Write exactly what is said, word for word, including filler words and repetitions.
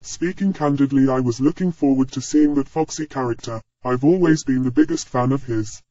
Speaking candidly, I was looking forward to seeing that Foxy character. I've always been the biggest fan of his.